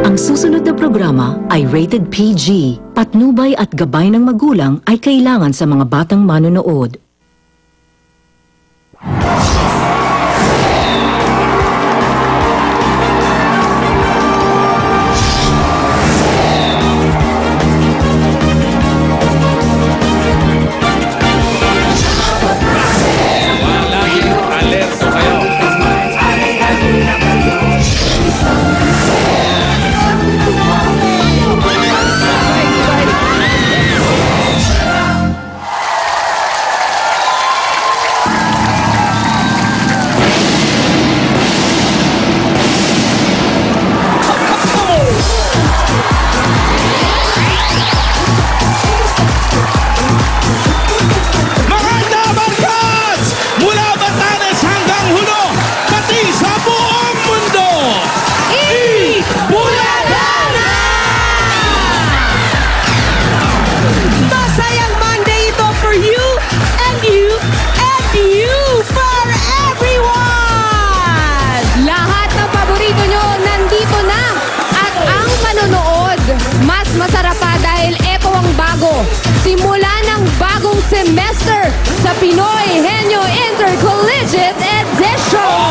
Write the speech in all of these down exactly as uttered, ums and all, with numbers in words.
Ang susunod na programa ay rated P G. Patnubay at gabay ng magulang ay kailangan sa mga batang manonood. Masarap pa dahil ito ang bago. Simula ng bagong semester sa Pinoy Henyo Intercollegiate Edition.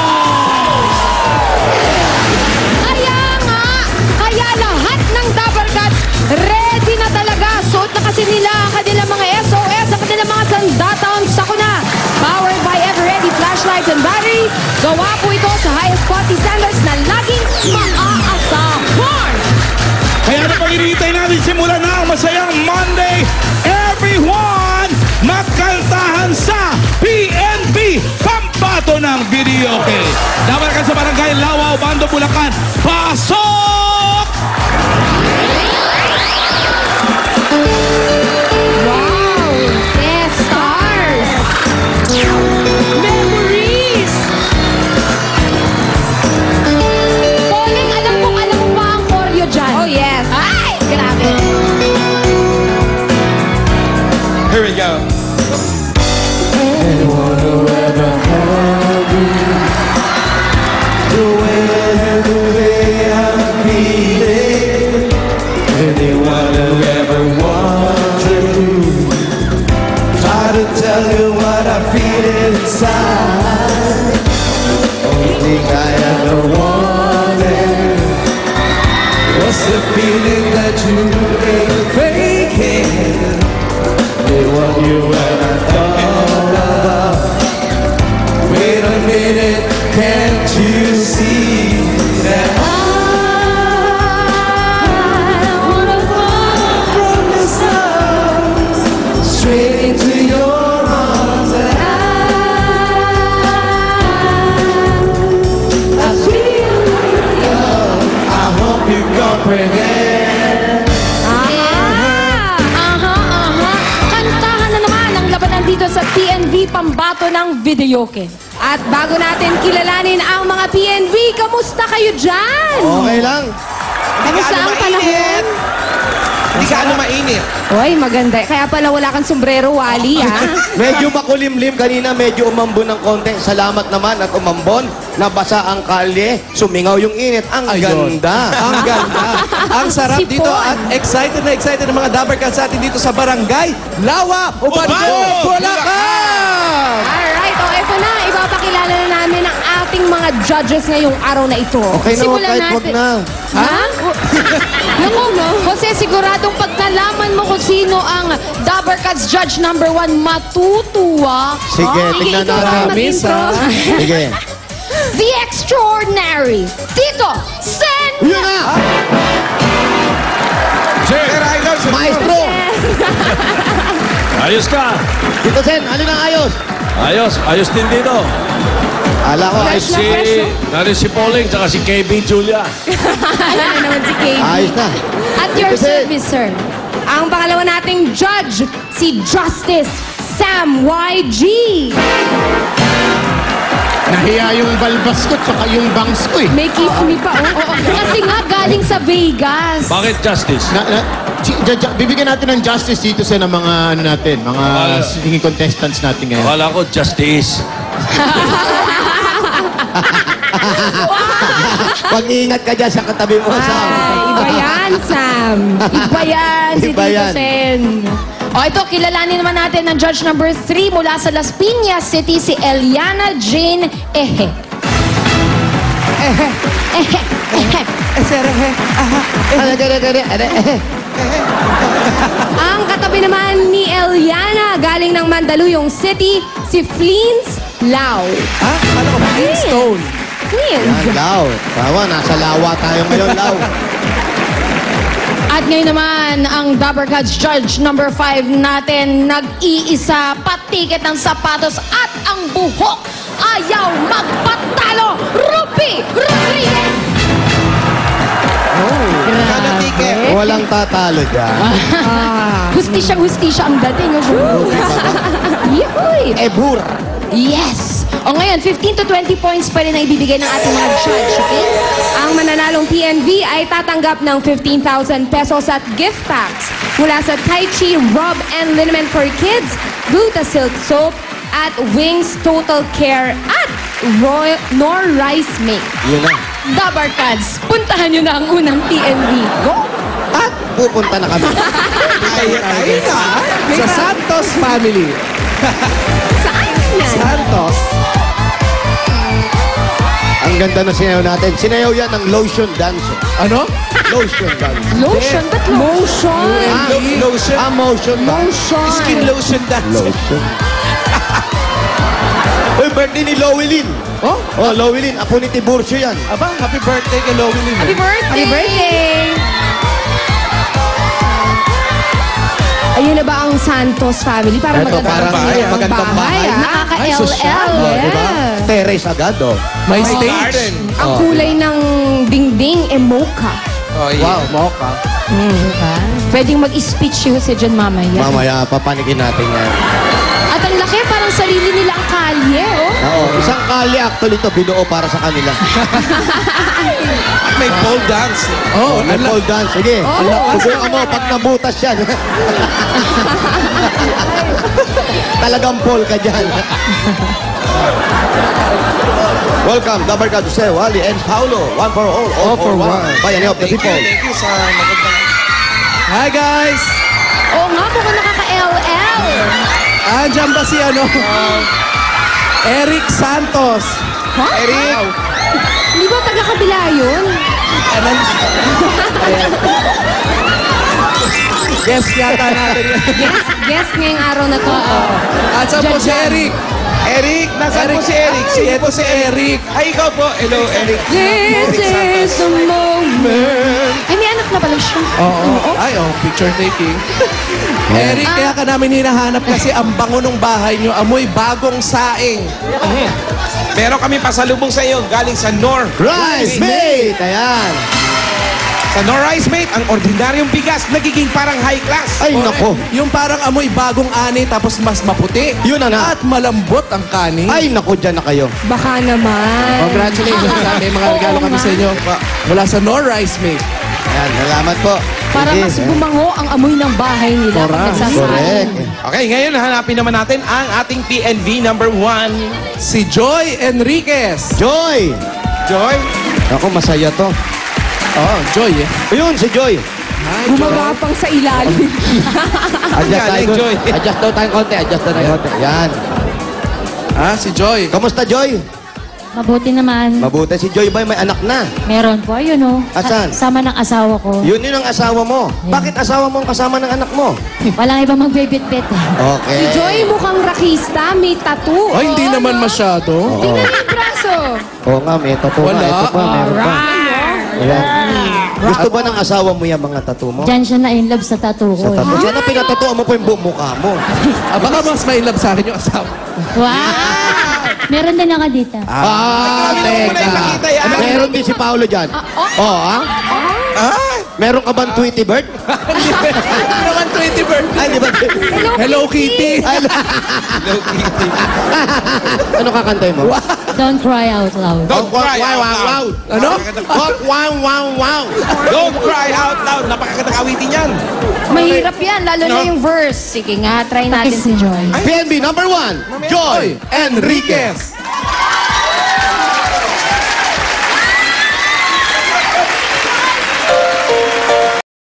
Kaya nga, kaya lahat ng Dabber Cats ready na talaga. Suot na kasi nila ang kanilang mga S O S, ang kanilang mga sandataon. Sako na. Powered by Ever-Ready flashlights and battery. Gawa po ito sa highest quality standards na laging maaasahan. Kaya na pag-inihintay natin, simulan na ang masayang Monday. Everyone, magkaltahan sa P N B Pambato ng Videoke. Dabber Cats sa Barangay Lawao, Bando, Bulacan. Pasok! Wow! Yes, stars! Memories! Pauling, alam kong alam mo pa ang choreo dyan. Oh, yes. Ay! Grabe. Here we go. Anyone who ever held me the way, the way I'm feeling. Anyone who ever wanted to try to tell you what I feel inside. Only thing I ever wanted was the feeling that you ain't faking. Did what you ever thought about. Wait a minute, can't you see that I wanna fall from this arms straight into your arms, and I, I feel young. I hope you comprehend. Dito sa P N B Pambato ng Videoke. At bago natin kilalanin ang mga P N V, kamusta kayo dyan? Okay lang. Kamusta ang panahon? Hindi ka ano mainit. Uy, maganda. Kaya pala wala kang sombrero, Wally, ha? Medyo makulimlim kanina, medyo umambon ng konti. Salamat naman at umambon. Nabasa ang kalye, sumingaw yung init. Ang Ayun. ganda. Ang ganda. Ang sarap Sipon. dito at excited na excited ang mga Dabber Cats sa atin dito sa Barangay Lawa, Ubando, Ubando, Bulacan! Alright, o eto na. Ipapakilala na namin ang ating mga judges ngayong araw na ito. Okay na, Simulan kahit wag natin. na. Ha? Naku, Jose, siguradong pagkalaman mo kung sino ang Dabber Cats judge number one, matutuwa. Sige, Oh, tignan ikaw natin. ang mag-intro. Sige. The Extraordinary, Tito Sen! Yun na! Sir, Maestro! Ayos ka! Tito Sen, alin ang ayos? Ayos, ayos din dito. Ala ko, ayos. Fresh na Si, fresh, no? narin si Pauling, tsaka si K B Julia. Alam na naman si K B. Ayos na. At your Kasi- service, sir. Ang pangalawa nating judge, si Justice Sam Y G. Nahiya yung balbas ko tsaka yung bangs ko eh. May kiss me pa, oh. Oo. Kasi nga galing sa Vegas. Bakit justice? Na, na, si- ja- ja- bibigyan natin ng justice dito sa ng mga ano natin, mga Akala- singing contestants natin ngayon. Akala ko justice. Pag-iingat ka dyan sa katabi mo. Sa... Iba yan, Sam. Iba yan, si Iba Tito yan. Sen. O ito, kilalanin naman natin ng judge number three mula sa Las Piñas City, si Eliana Jane Ehe. Ehe. Ehe. Ehe. Eserehe. Aha. Ano, gani, gani, ano, eh. Ang katabi naman ni Eliana, galing ng Mandaluyong City, si Fleens Lau. Ha? Kala ko Flintstone. Fleens. Yan, Lau. Tawa, nasa lawa tayo ngayon, Lau. At ngayon naman, ang Dabbercats Judge number five natin, nag-iisa, patiket ng sapatos at ang buhok. Ayaw magpatalo, Ruby Rodriguez! Grabe. Walang tatalo dyan. Hustisya-hustisya ang dating. Yuhuy! Ebur. Yes! O ngayon, fifteen to twenty points pa rin ang ibibigay ng ating mga judge, okay? Ang mananalong P N V ay tatanggap ng fifteen thousand pesos at gift packs mula sa Tai Chi Rub and Liniment for Kids, Gluta Silk Soap, at Wings Total Care at Royal Nor Rice Make. Yun na. Dabbercats, puntahan nyo na ang unang P N V. Go! At pupunta na kami. Ay, ay na. Sa Santos family. Saan yan? Santos. Ang ganda na sinayaw natin. Sinayaw yan ng lotion dance. Ano? Lotion dance. Lotion? Ba't motion? Ah, lotion. Ah, motion dance. Motion. Skin lotion dance. Lotion. Uy, birthday ni Lowelyn. Oh? Oh, Lowelyn. Apo ni Tiburcio yan. Aba, happy birthday kay Lowelyn. Happy birthday! Happy birthday! Ayun na ba ang Santos family? Para Ito, parang bahay, yung magandang bahay. ah. Nakaka-L L. sosyal, Oh, yeah. diba? Terrace agad, oh. May stage. Ang kulay ng dingding e mocha. Oh, Wow, mocha. Pwedeng mag-speech si Jose dyan mamaya. Mamaya, papanikin natin yan. At ang laki, parang sarili nila ang kalye, oh. Oo, isang kali actually ito, binuo para sa kanila. May pole dance. Oh, May ala- pole dance. Sige, Oh. subukan mo pag nabutas yan. Talagang pole ka dyan. Welcome, Dabbercats Jose, Wally, and Paulo. One for all, all, for one. Bayani of the people. Thank you sa magandang... Hi, guys! Oo nga, mukhang nakaka-L L. Andiyan ba si ano? Eric Santos. Ha? Eric! Hindi ba taga-kabila yun? Anan? Guess yata natin yan. Guess, guess ngayong araw na to. At saan po si Eric? Eric, nasaan po si Eric? Si ito si Eric. Ay, ikaw po. Hello, Eric. This is the moment. Ay, may anak na pala siya. Oo. Ay, oh, picture taking. Eric, kaya ka namin hinahanap kasi ang bango ng bahay nyo, amoy bagong saing. Meron kami pasalubong sa iyo galing sa Nor. Rice mate! Ayan. Sa Nor Rice Mate, ang ordinaryong bigas nagiging parang high class. Ay, nako. Yung parang amoy bagong ani tapos mas maputi. Yun na nga. At malambot ang kanin. Ay, nako, dyan na kayo. Baka naman. Congratulations sa may mga Oo regalo kami nga. sa inyo. Mula sa Nor Rice Mate. Ayan, salamat po. Para Sige, mas ayan. bumango ang amoy ng bahay nila. Correct. pag nagsasaing. Correct. Okay, ngayon hanapin naman natin ang ating P N V number one. Si Joy Enriquez. Joy! Joy. Ako, masaya to. Oh, Joy eh. Ayun, si Joy. Hi, Gumagapang sa ilalim. Adjust Galing, tayo. Joy. Adjust daw tayong konti. Adjust daw tayong konti. Yan. Ah, si Joy. Kamusta, Joy? Mabuti naman. Mabuti. Si Joy ba may anak na? Meron po, yun o. Asan? Sama ng asawa ko. Yun yun ang asawa mo. Bakit asawa mo ang kasama ng anak mo? Walang iba magbibit-bit. Okay. Si Joy mukhang rakista, may tattoo. Ay, hindi Oo, naman no? masyado. Tingnan yung braso. Oo nga, may tattoo Wala. nga. Ito pa, meron pa. Ayan. Gusto ba ng asawa mo yung mga tattoo mo? Diyan siya na in love sa tattoo Sa ko. tattoo. eh. Sana pinatotoo mo po yung buong mukha mo. Ah, baka mas may love sa akin yung asawa. Wow! Meron din ako dito. Ah, Hindi mo muna teka. ipakita yan. Meron din si Paolo dyan. Oo, ah? Ah! Meron ka bang Tweety Bird? Hindi naman twenty birthday. Ay, di ba? Hello, Kitty. Ano kakantay mo? Don't cry out loud. Don't Wow, cry wow, out wow, wow. loud. Ano? Wow, wow, wow, wow. Don't cry out loud. Napakagandang awitin yan. Mahirap yan, lalo na No? yung verse. Sige nga, try natin si Joy. P N B number one, Joy Enriquez.